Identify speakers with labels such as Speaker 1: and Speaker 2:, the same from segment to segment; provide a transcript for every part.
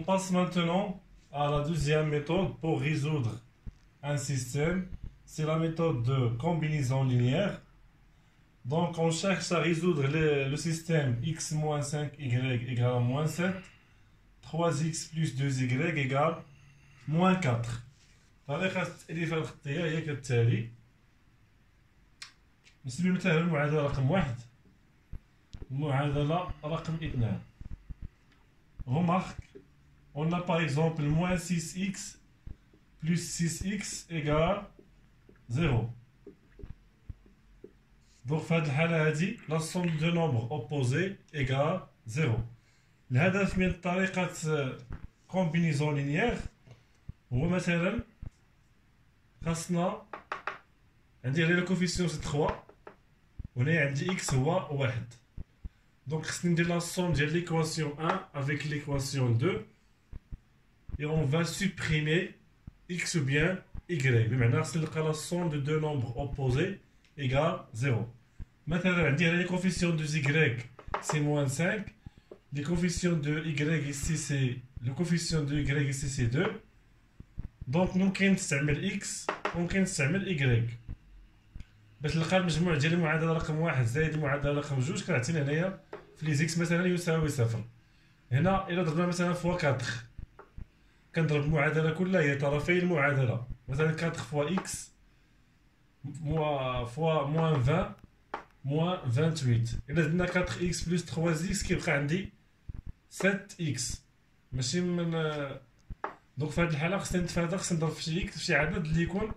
Speaker 1: passe maintenant à la deuxième méthode pour résoudre un système. C'est la méthode de combinaison linéaire. Donc on cherche à résoudre le système x moins 5y égale à moins 7, 3x plus 2y égale moins 4. طريقة التأليف الخطية هي كالتالي. نسمي مثلا المعادلة رقم 1 المعادلة رقم 2. Remarque, on a par exemple moins 6x plus 6x égale 0. Donc في هذه الحالة هذه la somme de nombres opposés égale 0. الهدف من طريقة combinaison linéaire هو مثلا خاصنا عندي غير الكوفيسيون سي 3 وهنا عندي x هو 1. Donc خصني ندير la somme ديال l'équation 1 avec l'équation 2 et on va supprimer x ou bien y. بمعنى خصني نلقى la somme de deux nombres opposés égale 0. مثلا عندي les coefficients de y c'est moins 5, les coefficients de y ici c'est le coefficient de y ici c'est 2. Donc ممكن نستعمل x ممكن نستعمل y باش نلقى المجموع ديال المعادله رقم 1 زائد المعادله رقم 2 كتعطينا هنايا في لي زيكس مثلا يساوي 0. هنا الا ضربنا مثلا فوا 4 كنضرب المعادله كلها هي طرفي المعادله مثلا 4 فوا x فوا موان 20 موان 28. الا درنا 4x بلس 3x كيبقى عندي 7x ماشي من. دونك في هذه الحاله خصني نتفادى خصني نضرب في شي x في شي عدد اللي يكون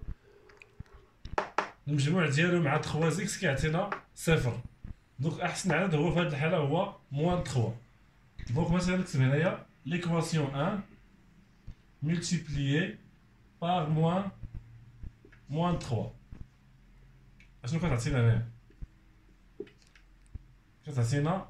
Speaker 1: المجموع ديالو مع 3x كيعطينا 0. دونك احسن عدد هو في هذه الحاله هو موان 3. دونك مثلا نكتب هنايا l'équation 1 multiplié par moins 3. اشنو كتعطينا هنايا؟ كتعطينا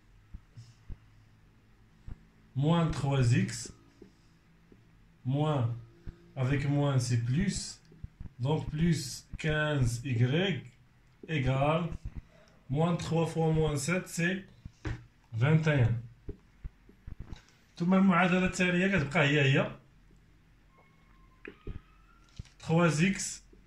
Speaker 1: moins 3x moins avec moins c'est plus, donc plus 15y égale moins 3 fois moins 7 c'est 21. ثم المعادلة التالية كتبقى هي 3x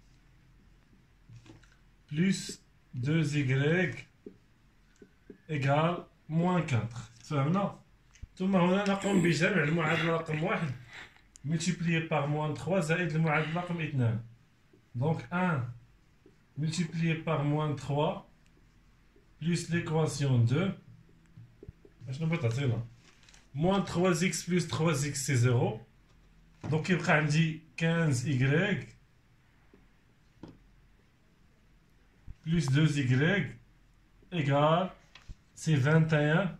Speaker 1: plus 2y égale moins 4. فهمنا؟ ثم هنا نقوم بجمع المعادلة رقم 1 multiplié par moins 3 زائد المعادلة رقم 2. Donc 1 multiplié par moins 3 plus l'équation 2. اشنو بغيت تعطينا؟ moins 3x plus 3x c'est 0. Donc يبقى عندي 15y plus 2y égale c'est 21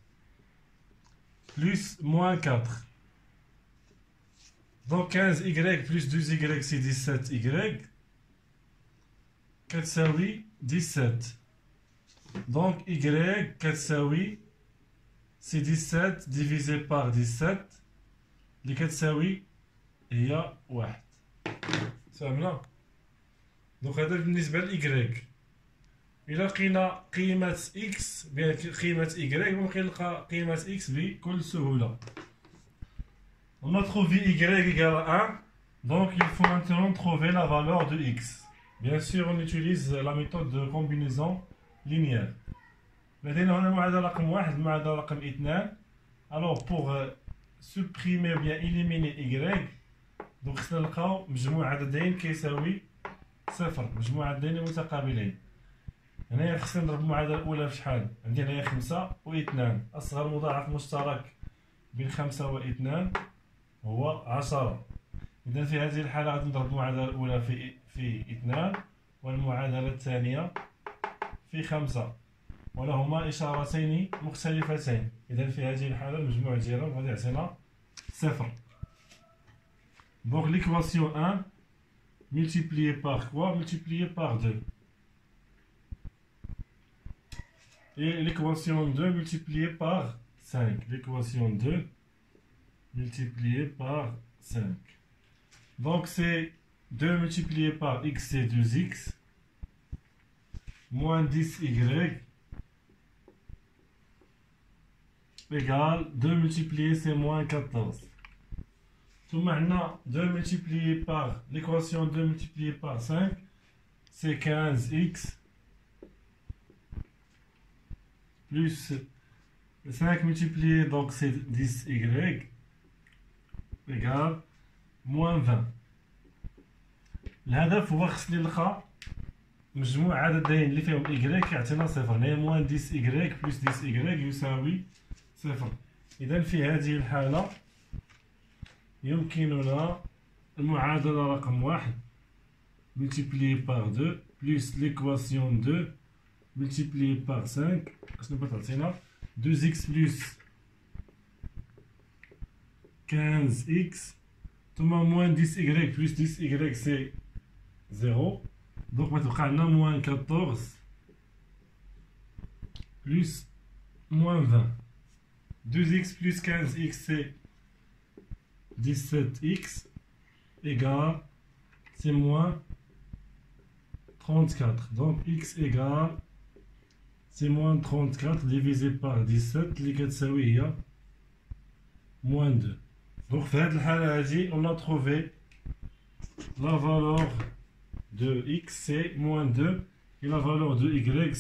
Speaker 1: plus moins 4. Donc 15y plus 2y c'est 17y. كتساوي 17. Donc y كتساوي c'est 17 divisé par 17 اللي كتساوي هي 1. فهمنا؟ دونك هذا بالنسبة ل y. إلا لقينا قيمة x بين قيمة y ممكن نلقى قيمة x بكل سهولة. On a trouvé y égale à 1, donc il faut maintenant trouver la valeur de x. Bien sûr, on utilise la méthode de combinaison linéaire. لدينا هنا معادلة رقم 1 معادلة رقم 2. Alors pour supprimer ou bien éliminer y, donc خصنا نلقاو مجموع عددين كيساوي 0، مجموع عددين متقابلين. هنايا خصني نضرب المعادلة الأولى في شحال؟ عندي هنايا 5 و2. أصغر مضاعف مشترك بين 5 و2 هو 10. إذا في هذه الحالة غادي نضرب المعادلة الأولى في 2 والمعادلة الثانية في 5 ولهما إشارتين مختلفتين. إذا في هذه الحالة المجموع ديالهم غادي يعطينا 0. Donc l'équation 1 multiplié par quoi? Multiplié par 2. Et l'équation 2 multipliée par 5. L'équation 2 multiplié par 5. Donc c'est 2 multiplié par x, c'est 2x, moins 10y, égale 2 multiplié c'est moins 14. Tout maintenant, 2 multiplié par l'équation 2 multiplié par 5, c'est 15x plus 5 multiplié, donc c'est 10y égale moins 20. الهدف هو خصني نلقى مجموع عددين اللي فيهم y يعطينا صفر، هي موان 10y بلس 10y يساوي صفر. إذا في هذه الحالة يمكننا المعادلة رقم 1 multiplié par 2 plus l'équation 2 multiplié par 5 شنو بتعطينا 2x plus 15x ثم moins 10y plus 10y c'est 0. Donc on a moins 14 plus moins 20. 2x plus 15x c'est 17x égale, c'est moins 34. Donc x égale, c'est moins 34 divisé par 17 اللي كتساوي هي moins 2. Donc في هذه الحالة هذه on a trouvé la valeur de x c'est moins 2 et la valeur de y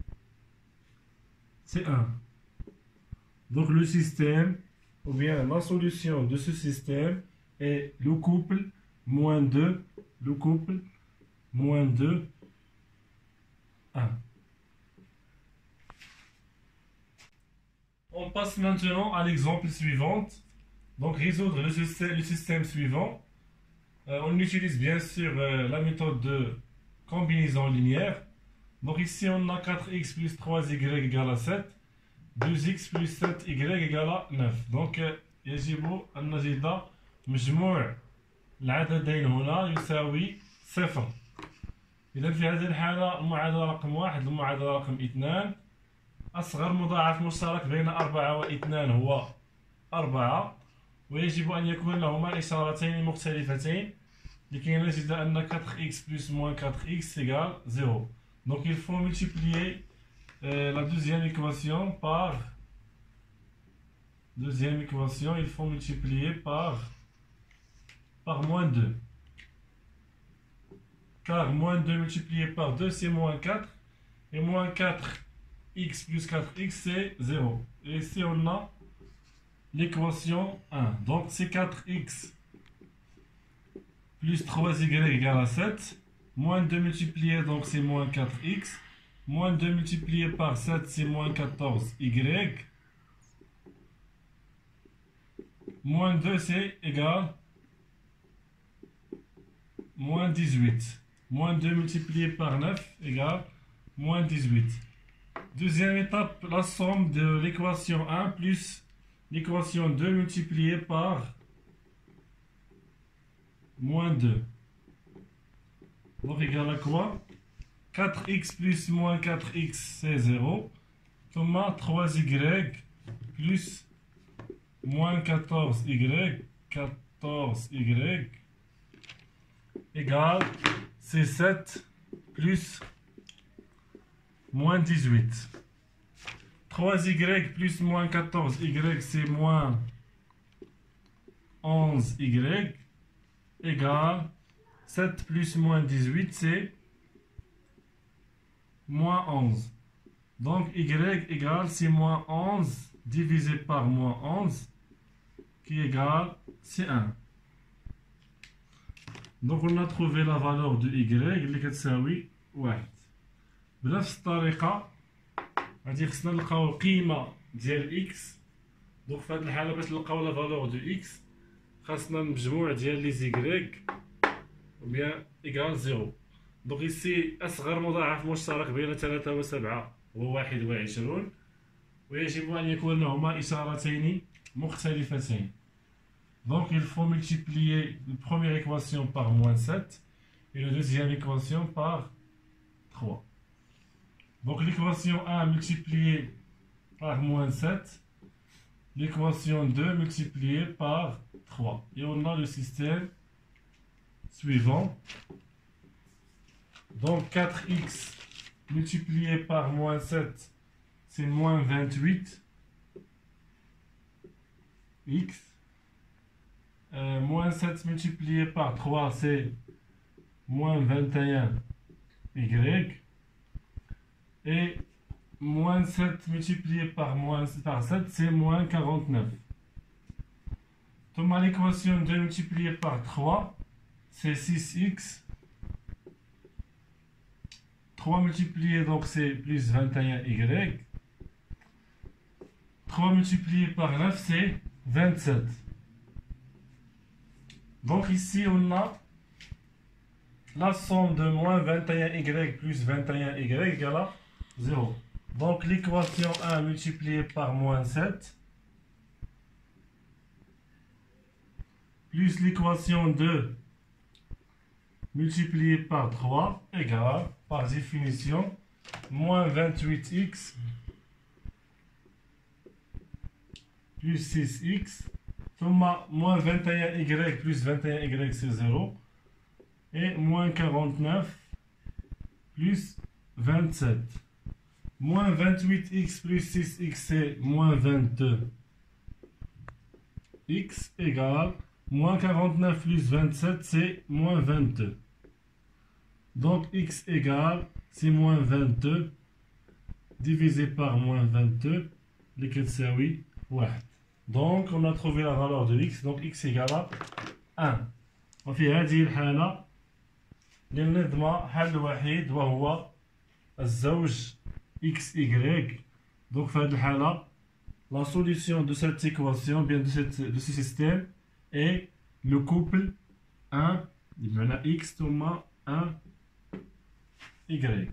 Speaker 1: c'est 1. Donc le système ou bien la solution de ce système est le couple moins 2, le couple moins 2, 1. On passe maintenant à l'exemple suivant. Donc résoudre le système suivant. On utilise bien sûr la méthode de combinaison linéaire. Donc ici on a 4x plus 3y égale à 7, 2x plus 7y égale à 9. Donc يجب أن نجد مجموع العددين هنا يساوي صفر. إذا في هذه الحالة المعادلة رقم 1 المعادلة رقم 2 أصغر مضاعف مشترك بين 4 و2 هو 4 ويجب أن يكون لهما إشارتين مختلفتين لكي نجد أن 4x plus moins 4x égale 0. Donc il faut multiplier la deuxième équation par il faut multiplier par moins 2. Car moins 2 multiplié par 2 c'est moins 4 et moins 4x plus 4x c'est 0. Et ici on a l'équation 1. Donc c'est 4x plus 3y égale à 7. Moins 2 multiplié, donc c'est moins 4x. Moins 2 multiplié par 7, c'est moins 14y. Moins 2, c'est égal moins 18. Moins 2 multiplié par 9 égale moins 18. Deuxième étape, la somme de l'équation 1 plus l'équation 2 multipliée par moins 2. Donc égal à quoi? 4x plus moins 4x c'est 0. Thomas 3y plus moins 14y égale c'est 7 plus moins 18. 3y plus moins 14y c'est moins 11y égale 7 plus moins 18 c'est moins 11. Donc y égale c'est moins 11 divisé par moins 11 qui égale c'est 1. Donc on a trouvé la valeur de y اللي كتساوي 1. بنفس الطريقة غادي خصنا نلقاو القيمة ديال x. دونك في هذه الحالة باش نلقاو لا فالور دو x خاصنا المجموع ديال لي زيكغيك ou bien égal 0. Donc ici أصغر مضاعف مشترك بين 3 و 7 هو 21 ويجب أن يكون لهما إشارتين مختلفتين. Donc il faut multiplier la première équation par moins 7 et la deuxième équation par 3. Donc l'équation 1 multipliée par moins 7, l'équation 2 multipliée par 3. Et on a le système suivant. Donc 4x multiplié par moins 7, c'est moins 28. x. Moins 7 multiplié par 3, c'est moins 21 y. Et moins 7 multiplié par 7, c'est moins 49. Donc l'équation 2 multiplié par 3, c'est 6x. 3 multiplié, donc c'est plus 21y. 3 multiplié par 9, c'est 27. Donc ici, on a la somme de moins 21y plus 21y égale à 0. Donc l'équation 1 multipliée par moins 7 plus l'équation 2 multipliée par 3 égale, par définition, moins 28x plus 6x, moins 21y plus 21y, c'est 0, et moins 49 plus 27. Moins 28x plus 6x, c'est moins 22x égale moins 49 plus 27, c'est moins 22. Donc x égale, c'est moins 22 divisé par moins 22, lequel c'est oui, 1. Donc on a trouvé la valeur de x, donc x égale à 1. وفي هذه الحالة للنظم حل وحيد وهو الزوج xy. Donc في هذه الحالة la solution de cette équation, bien de ce système, est le couple 1, x, 1, y.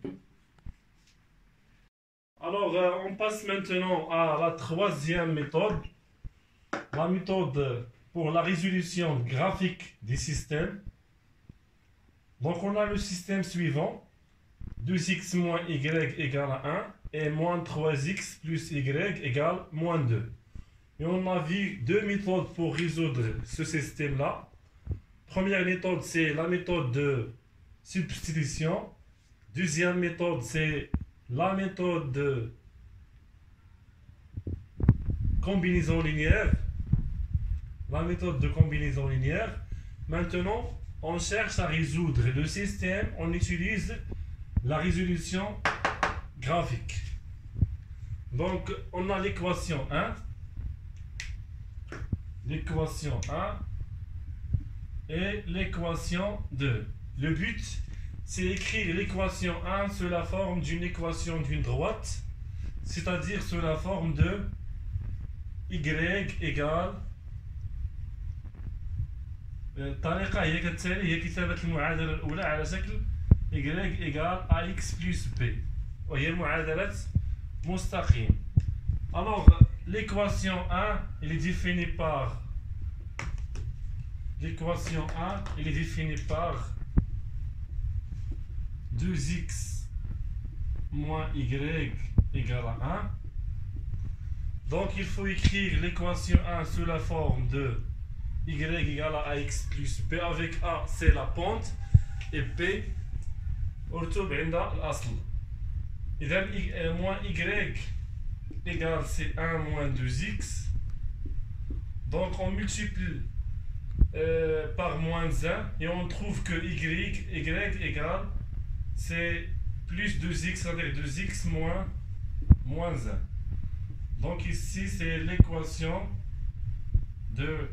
Speaker 1: Alors, on passe maintenant à la troisième méthode, la méthode pour la résolution graphique des systèmes. Donc, on a le système suivant, 2x moins y égale à 1 et moins 3x plus y égale moins 2. Et on a vu deux méthodes pour résoudre ce système-là. Première méthode, c'est la méthode de substitution. Deuxième méthode, c'est la méthode de combinaison linéaire. La méthode de combinaison linéaire. Maintenant, on cherche à résoudre le système. On utilise la résolution graphique. Donc, on a l'équation 1. L'équation 1 et l'équation 2. Le but, c'est d'écrire l'équation 1 sous la forme d'une équation d'une droite, c'est-à-dire sous la forme de y égale الطريقة هي كالتالي، هي كتابة المعادلة الأولى على شكل y égale ax plus b وهي معادلة مستقيم. Alors, l'équation 1, elle est définie par l'équation 1, elle est définie par 2x moins y égale à 1. Donc, il faut écrire l'équation 1 sous la forme de y égale à ax plus b, avec a, c'est la pente, et b, أرتب عند الأصل. إذا moins y égale, c'est 1 moins 2x. Donc on multiplie par moins 1 et on trouve que y égale, c'est plus 2x, c'est-à-dire 2x moins 1. Donc ici c'est l'équation de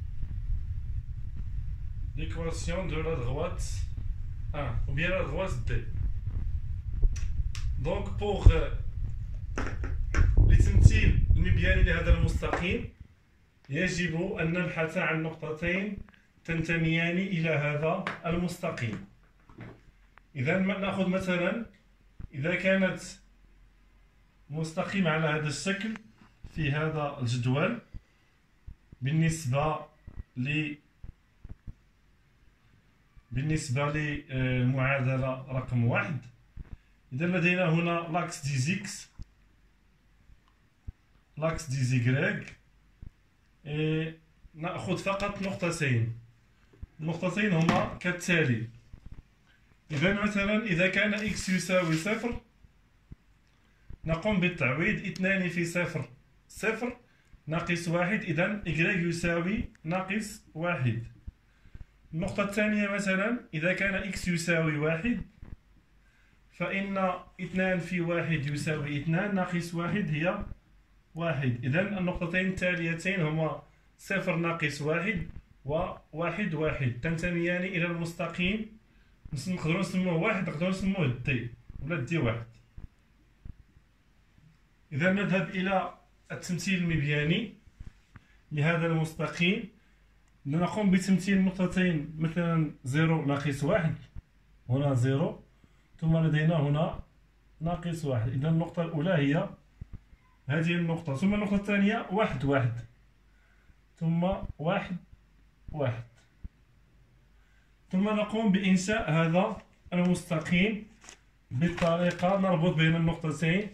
Speaker 1: la droite 1 ou bien la droite D. Donc pour لتمثيل المبيان لهذا المستقيم يجب أن نبحث عن نقطتين تنتميان إلى هذا المستقيم. إذا نأخذ مثلا إذا كانت مستقيم على هذا الشكل في هذا الجدول بالنسبة للمعادلة رقم 1. إذا لدينا هنا l'axe des x, l'axe des y، نأخذ فقط نقطتين. النقطتين هما كالتالي. إذا مثلا إذا كان x يساوي 0 نقوم بالتعويض 2 في 0 0، ناقص واحد، إذا إكغيك يساوي ناقص واحد. النقطة الثانية مثلا إذا كان إكس يساوي واحد فإن اثنان في واحد يساوي اثنان، ناقص واحد هي واحد. إذا النقطتين التاليتين هما صفر ناقص واحد وواحد واحد، تنتميان إلى المستقيم. نقدرو نسموه واحد، نقدرو نسموه دي ولا دي واحد. إذا نذهب إلى التمثيل المبياني لهذا المستقيم. نقوم بتمثيل النقطتين، مثلا زيرو ناقص واحد، هنا زيرو، ثم لدينا هنا ناقص واحد. إذا النقطة الأولى هي هذه النقطة، ثم النقطة الثانية واحد واحد، ثم واحد واحد، ثم نقوم بإنشاء هذا المستقيم بالطريقة نربط بين النقطتين.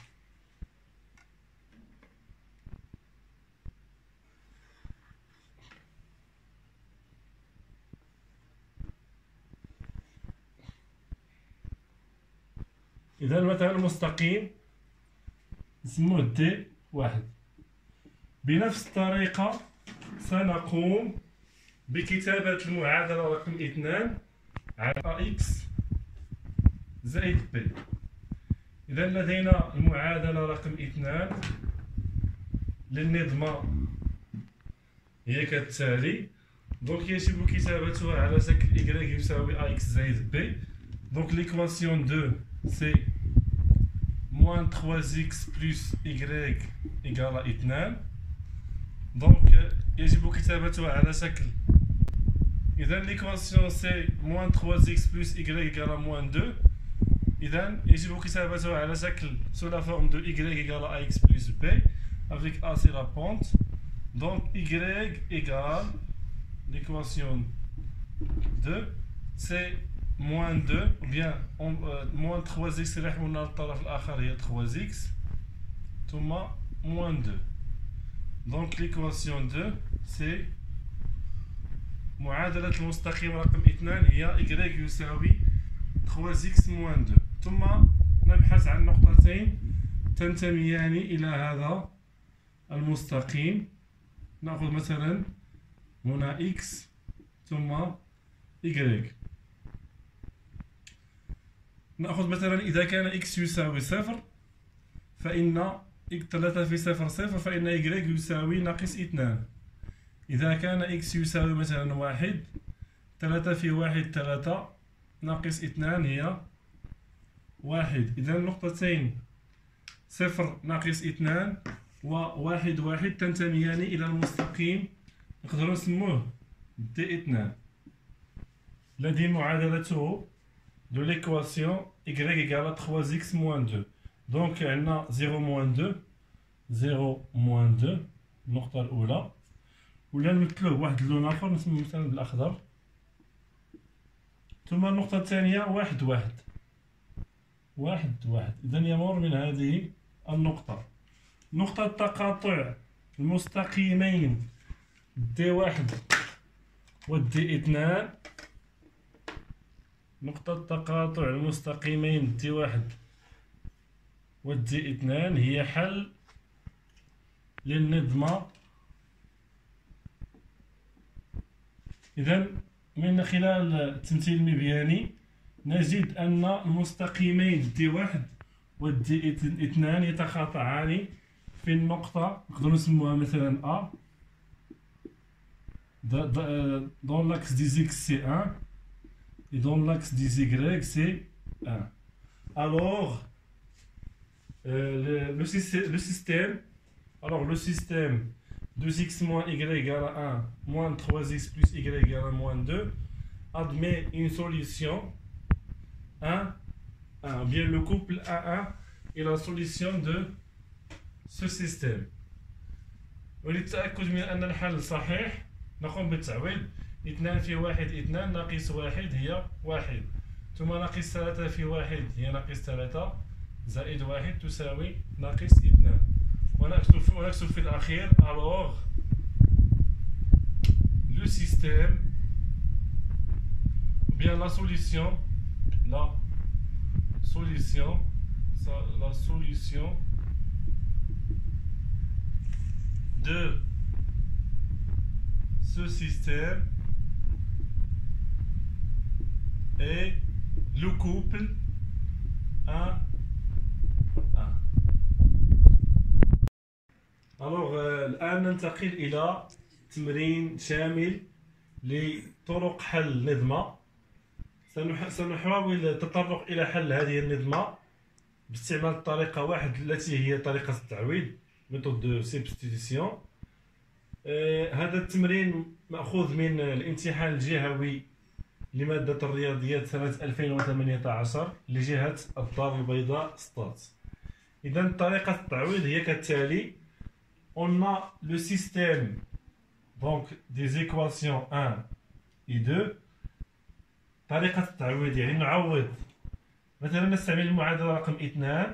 Speaker 1: إذا مثلا المستقيم نسموه دي واحد. بنفس الطريقة سنقوم بكتابة المعادلة رقم 2 على إكس زائد بي. إذا لدينا المعادلة رقم 2 للنظمة هي كالتالي. دونك يجب كتابتها على شكل إكغيك يساوي أكس زائد بي. دونك l'équation 2 c'est moins 3x plus y égale à 2. دونك يجب كتابتها على شكل، إذا l'équation c'est moins 3x plus y égale à moins 2. إذا يجب كتابتها على شكل sous la forme de y égale à x plus b avec a c'est la pente. Donc y égale l'équation 2 c'est moins 2 ou bien moins 3x اللي حولنا للطرف الآخر هي 3x ثم moins 2. Donc l'équation 2 c'est معادلة المستقيم رقم 2 هي y يساوي 3x moins 2. ثم نبحث عن نقطتين تنتميان إلى هذا المستقيم. نأخذ مثلا هنا x ثم y. نأخذ مثلا إذا كان x يساوي صفر فإن 3 في صفر صفر، فإن y يساوي ناقص 2. إذا كان x يساوي مثلا واحد، 3 في واحد 3 ناقص 2 هي واحد. إذا النقطتين صفر ناقص 2 وواحد واحد تنتميان إلى المستقيم نقدروا نسموه دي 2 الذي معادلته de l'équation y égale à 3x moins 2. Donc عندنا 0 moins 2 0 moins 2 النقطة الأولى، ولا نمثلوه بواحد اللون آخر نسميه مثلا بالأخضر. ثم النقطة الثانية واحد واحد واحد واحد. إذا يمر من هذه النقطة. نقطة تقاطع المستقيمين دي واحد ودي 2. نقطة تقاطع المستقيمين دي واحد ودي 2 هي حل للنظمة. إذا من خلال التمثيل المبياني نجد أن المستقيمين دي واحد ودي 2 يتقاطعان في النقطة نقدروا نسموها مثلا A. Dans l'axe des x c'est 1 et dans l'axe des y c'est 1. Alors le système de 2x moins y égale à 1 moins 3x plus y égale à moins 2 admet une solution 1 1. Bien le couple 1 1 est la solution de ce système. وللتأكد من أن الحل صحيح نقوم بالتعويض. 2 في 1 2 ناقص 1 هي 1، ثم ناقص 3 في 1 هي ناقص 3 زائد 1 تساوي ناقص 2. ونكتب في الأخير alors le système bien la solution de ce système est le couple 1 1. الآن ننتقل إلى تمرين شامل لطرق حل النظمة. سنحاول التطرق إلى حل هذه النظمة باستعمال طريقة واحدة التي هي طريقة التعويض méthode de substitution. هذا التمرين مأخوذ من الامتحان الجهوي لمادة الرياضيات سنة 2018 لجهة الدار البيضاء ستات. إذن طريقة التعويض هي كالتالي. On a le système donc des équations 1 et 2. طريقة التعويض يعني نعوض، مثلا نستعمل المعادلة رقم 2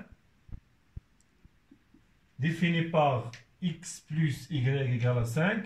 Speaker 1: définie par x plus y égale à 5.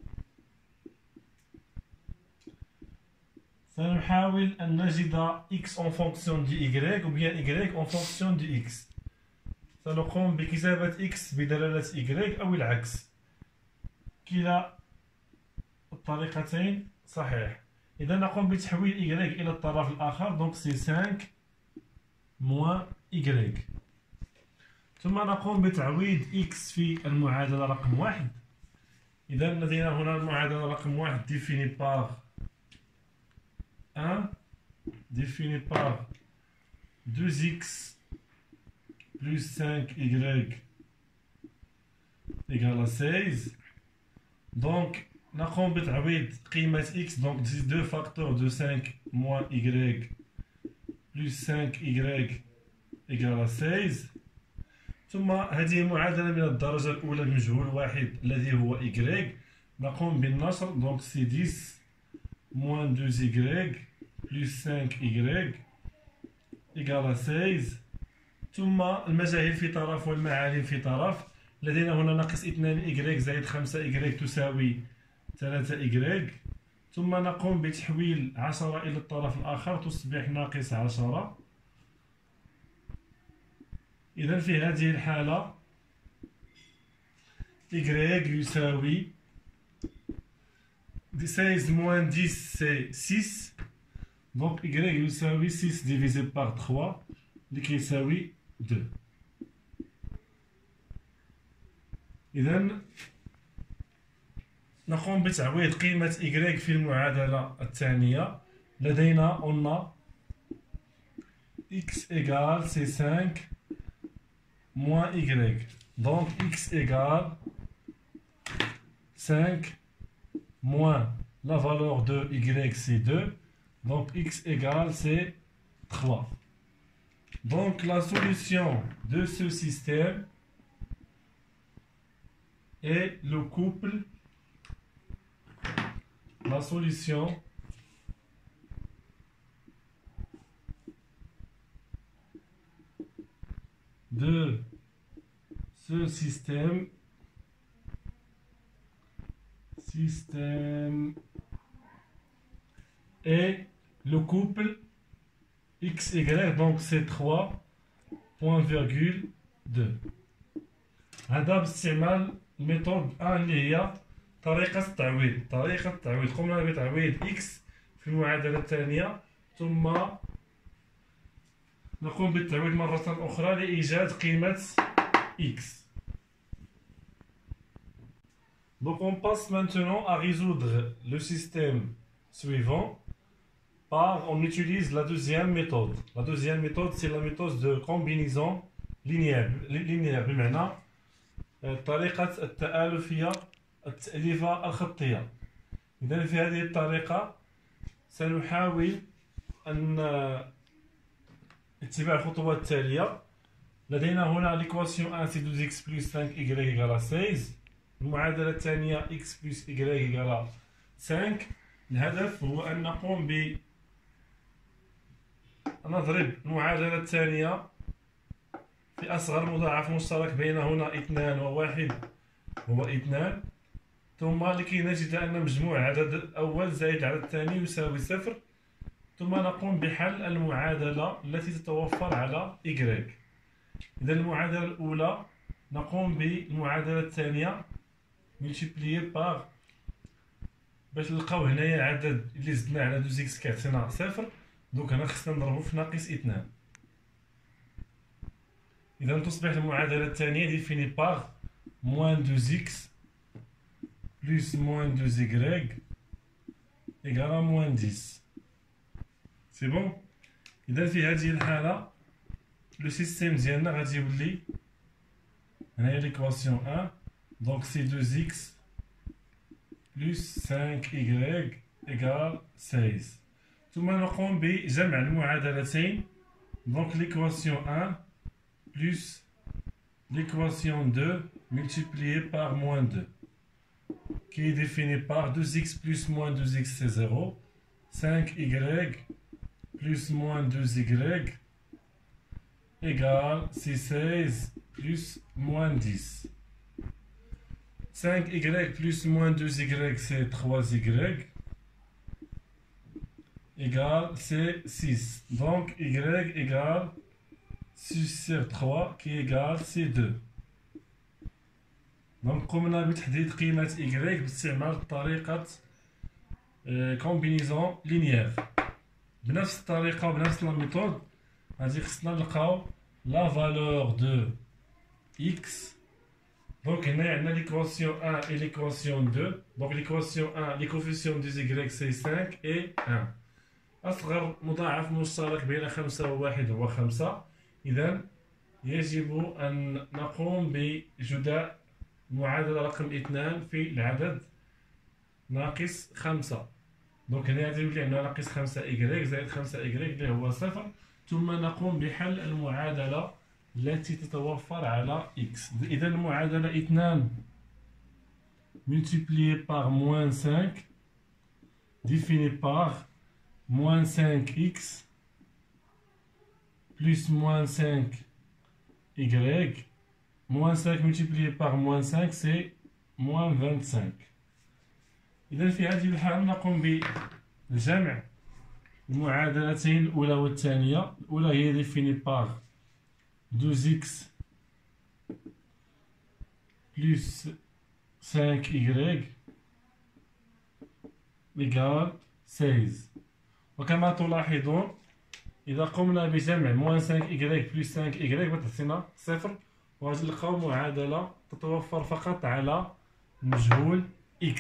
Speaker 1: سنحاول أن نجد x en fonction du y ou bien y en fonction du x. سنقوم بكتابة x بدلالة y أو العكس، كلا الطريقتين صحيح. إذا نقوم بتحويل y إلى الطرف الآخر، donc c'est 5 moins y. ثم نقوم بتعويض x في المعادلة رقم 1. إذا لدينا هنا المعادلة رقم 1 définie par 1 définie par 2x plus 5y égale à 16. Donc نقوم بتعويض قيمة x، donc 2 facteurs de 5 moins y plus 5y égale à 16. ثم هذه معادلة من الدرجة الأولى بمجهول واحد الذي هو y. نقوم بالنشر، donc c'est 10 moins 2y plus 5y égale à 16. ثم المجاهيل في طرف والمعالم في طرف. لدينا هنا ناقص 2y زائد 5y تساوي 3y. ثم نقوم بتحويل 10 إلى الطرف الآخر تصبح ناقص 10. إذا في هذه الحالة y يساوي 16 moins 10 c'est 6. donc y يساوي 6 divisé par 3 اللي كيساوي 2. إذا نقوم بتعويض قيمة y في المعادلة الثانية. لدينا on a x égale c'est 5 moins y. donc x égale 5 moins la valeur de y c'est 2. donc x égale c'est 3. donc la solution de ce système est le couple, la solution de ce système est le couple x, y, donc c'est 3 point virgule 2. هذا باستعمال الميثود 1 اللي هي طريقة التعويض. قمنا بتعويض x في المعادلة الثانية، ثم نقوم بالتعويض مرة أخرى لإيجاد قيمة x. Donc on passe maintenant à résoudre le système suivant. On utilise la deuxième méthode. La deuxième méthode, c'est la méthode de combinaison linéaire. بمعنى طريقة التآلفية التأليفة الخطية. إذا في هذه الطريقة سنحاول أن اتباع الخطوات التالية. لدينا هنا l'équation 1 c'est 2x plus 5y égale à 16. المعادلة الثانية x plus y égale à 5. الهدف هو أن نقوم نضرب المعادلة الثانية في أصغر مضاعف مشترك بين هنا 2 و1 هو 2. ثم لكي نجد أن مجموع عدد الأول زائد عدد الثاني يساوي 0. ثم نقوم بحل المعادلة التي تتوفر على y. إذا المعادلة الأولى نقوم بالمعادلة الثانية multiplié par باش نلقاو هنايا العدد اللي زدنا على 2 x كيعطينا صفر. دونك هنا خصنا نضربو في ناقص 2. إذا تصبح المعادلة الثانية ديفيني باغ موان 2 x بلس موان 2 y إيكالا موان 10. سي بون. إذا في هذه الحالة لو سيستيم ديالنا غادي يولي هنايا ليكواسيون 1. دونك سي 2 x plus 5y égale 16. ثم نقوم بجمع المعادلتين. Donc l'équation 1 plus l'équation 2 multiplié par moins 2 qui est défini par 2x plus moins 2x c'est 0. 5y plus moins 2y égale 16 plus moins 10. 5y plus moins 2y c'est 3y égale c'est 6. Donc y égale 6 sur 3 qui égale c'est 2. Donc قمنا بتحديد قيمة y باستعمال طريقة combinaison linéaire. بنفس الطريقة وبنفس الميثود غادي خصنا نلقاو la valeur de x. Donc, on a l'équation 1 et l'équation 2. Donc, l'équation 1, les coefficients des y, c'est 5 et 1. أصغر مضاعف مشترك بين 5 و 1 هو 5. إذا يجب أن نقوم بجداء معادلة رقم 2 في العدد ناقص 5. دونك هنا غادي يولي عندنا ناقص 5 y زائد 5 y اللي هو 0. ثم نقوم بحل المعادلة التي تتوفر على x. إذا المعادلة 2 multiplié par moins 5 défini par moins 5x plus moins 5y. Moins 5 multiplié par moins 5 c'est moins 25. إذا في هذه الحالة نقوم بجمع المعادلتين الأولى والثانية. الأولى هي défini par 2x plus 5y égale 16. وكما تلاحظون إذا قمنا بجمع moins 5y plus 5y بتعطينا صفر. وغادي نلقاو معادلة تتوفر فقط على مجهول x.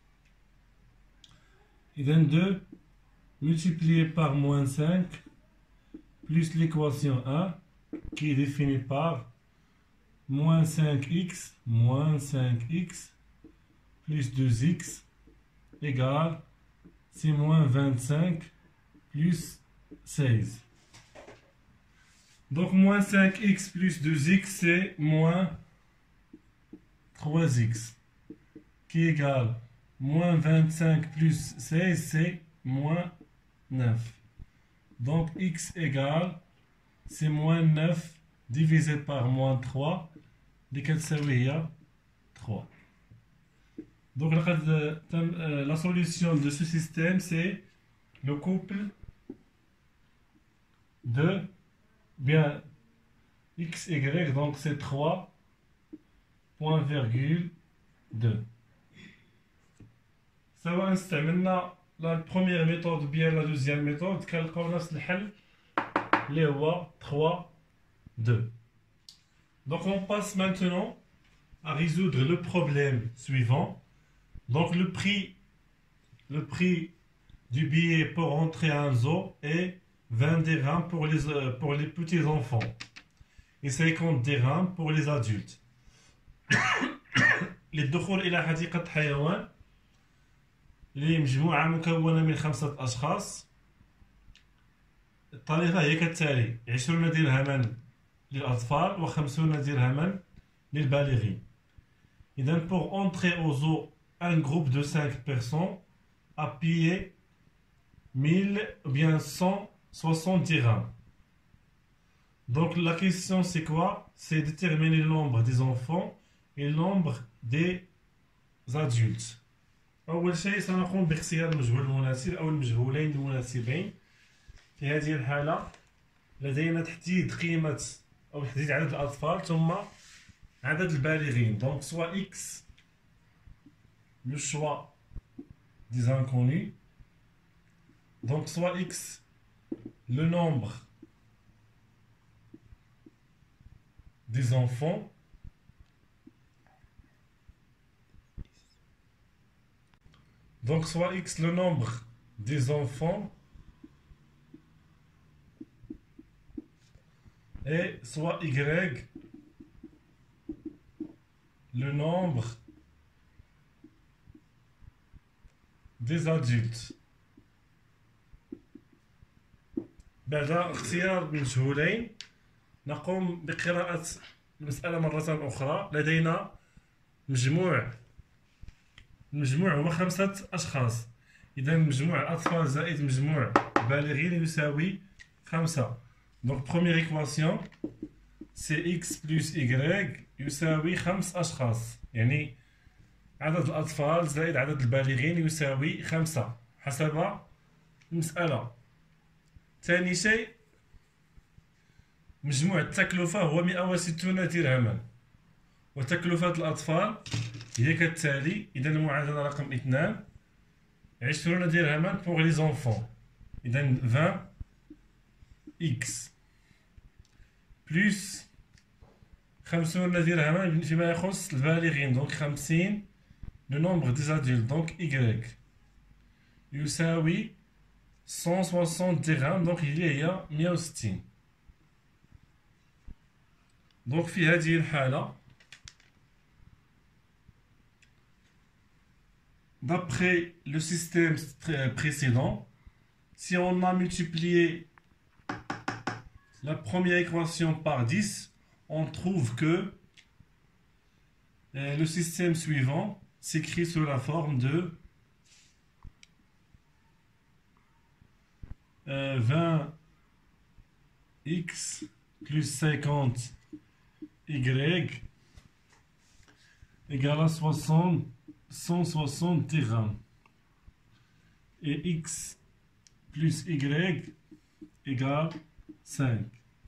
Speaker 1: إذا 2 multiplié par moins 5 plus l'équation 1 qui est définie par moins 5x plus 2x égale c'est moins 25 plus 16. Donc moins 5x plus 2x c'est moins 3x qui égale moins 25 plus 16 c'est moins 9. Donc x égale c'est moins 9 divisé par moins 3 اللي كتساوي هي 3. Donc la solution de ce système c'est le couple de bien x, y, donc c'est 3 point virgule 2. سواء استعملنا la première méthode ou bien la deuxième méthode كنلقاو نفس الحل اللي هو 3 2. Donc on passe maintenant à résoudre le problème suivant. Donc le prix du billet pour entrer à un zoo est 20 dirhams pour les petits enfants et 50 dirhams pour les adultes. للدخول إلى حديقة حيوان لمجموعة مكونة من 5 أشخاص الطريقة هي كالتالي: 20 درهما للأطفال و50 درهما للبالغين. إذا pour entrer au zoo un groupe de 5 personnes a payé 1000 ou bien 160 dirhams. Donc la question c'est quoi? C'est déterminer le nombre des enfants et le nombre des adultes. أول شيء سنقوم باختيار المجهول المناسب أو المجهولين المناسبين. في هذه الحالة لدينا تحديد قيمة أو تحديد عدد الأطفال ثم عدد البالغين. Donc soit x le choix des inconnus. Donc, soit x, le nombre des enfants, donc soit x, le nombre des enfants, et soit y, le nombre des adultes. بعد اختيار مجهولين نقوم بقراءة المسألة مرة أخرى. لدينا مجموع هو 5 أشخاص، إذا مجموع الأطفال زائد مجموع البالغين يساوي 5. Donc première équation c'est x plus y يساوي 5 أشخاص، يعني عدد الأطفال زائد عدد البالغين يساوي 5 حسب المسألة. ثاني شيء مجموع التكلفة هو 160 درهما، وتكلفة الأطفال هي كالتالي. إذا المعادلة رقم 2 20 درهما pour les enfants، إذا 20 x plus 50 درهما فيما يخص البالغين، donc 50 le nombre des adultes، donc y يساوي 160 درهم، donc هي 160. Donc في هذه الحالة d'après le système précédent, si on a multiplié la première équation par 10, on trouve que le système suivant s'écrit sous la forme de 20x plus 50y égale à 160 dirhams, et x plus y égale 5.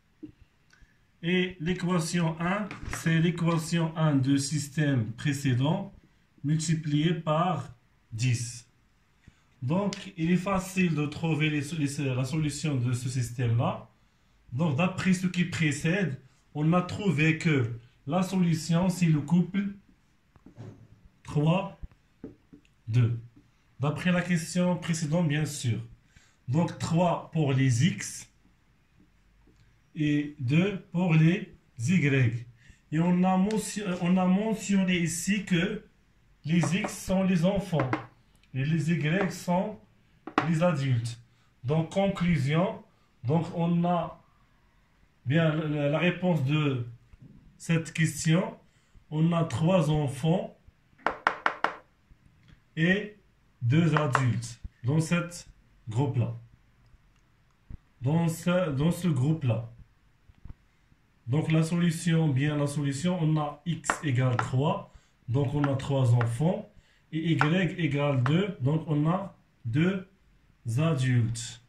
Speaker 1: Et l'équation 1, c'est l'équation 1 du système précédent multiplié par 10. Donc, il est facile de trouver la solution de ce système-là. Donc, d'après ce qui précède, on a trouvé que la solution, c'est le couple 3, 2. D'après la question précédente, bien sûr. Donc, 3 pour les x et 2 pour les y. Et on a mentionné ici que les x sont les enfants et les y sont les adultes. Donc, conclusion, donc on a bien la réponse de cette question. On a 3 enfants et 2 adultes dans cette groupe-là. Dans ce groupe-là. Donc la solution, on a x égale 3, donc on a 3 enfants, et y égale 2, donc on a 2 adultes.